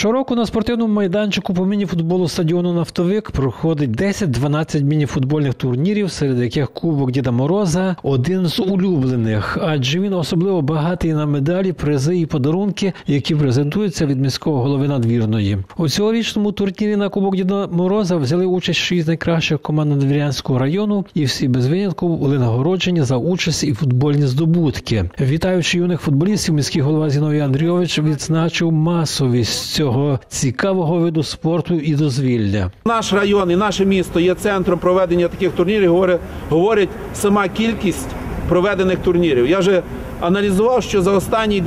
Щороку на спортивному майданчику по міні-футболу стадіону «Нафтовик» проходить 10-12 міні-футбольних турнірів, серед яких Кубок Діда Мороза – один з улюблених, адже він особливо багатий на медалі, призи і подарунки, які презентуються від міського голови Надвірної. У цьогорічному турнірі на Кубок Діда Мороза взяли участь 6 найкращих команд Надвірнянського району, і всі без винятку були нагороджені за участь і футбольні здобутки. Вітаючи юних футболістів, міський голова Зіновій Андрійович відзначив масовість цього цікавого виду спорту і дозвілля. Наш район і наше місто є центром проведення таких турнірів, говорить сама кількість проведених турнірів. Я вже аналізував, що за останній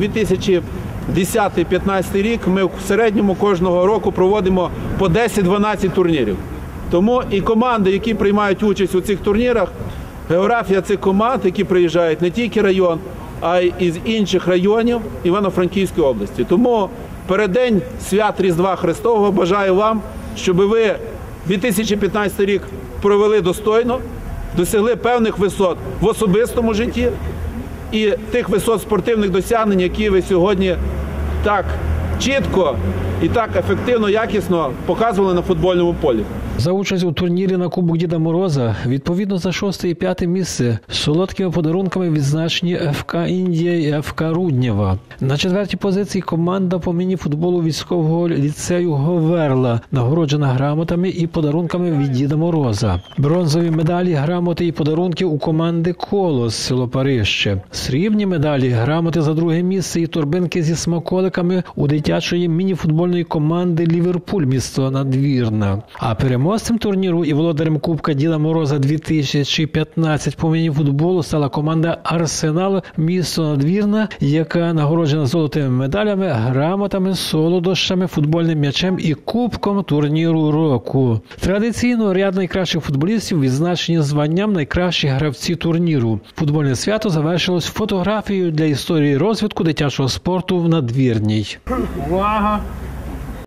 2010-2015 рік ми в середньому кожного року проводимо по 10-12 турнірів. Тому і команди, які приймають участь у цих турнірах, географія цих команд, які приїжджають не тільки район, а й із інших районів Івано-Франківської області. Тому переддень свят Різдва Христового бажаю вам, щоб ви 2015 рік провели достойно, досягли певних висот в особистому житті і тих висот спортивних досягнень, які ви сьогодні так чітко і так ефективно, якісно показували на футбольному полі. За участь у турнірі на Кубок Діда Мороза відповідно за 6 і 5 місце солодкими подарунками відзначені ФК «Індія» і ФК «Руднєва». На 4-й позиції команда по міні-футболу військового ліцею «Говерла», нагороджена грамотами і подарунками від Діда Мороза. Бронзові медалі, грамоти і подарунки у команди «Колос» село Парище. Срібні медалі, грамоти за 2 місце і торбинки зі смаколиками у дитячої міні-футбольної команди «Ліверпуль» місто Надвірна. А переможцем турніру і володарем Кубка Діда Мороза 2015 по міні-футболу стала команда «Арсенал» місто Надвірна, яка нагороджена золотими медалями, грамотами, солодощами, футбольним м'ячем і кубком турніру року. Традиційно ряд найкращих футболістів відзначені званням найкращі гравці турніру. Футбольне свято завершилось фотографією для історії розвитку дитячого спорту в Надвірній. Увага!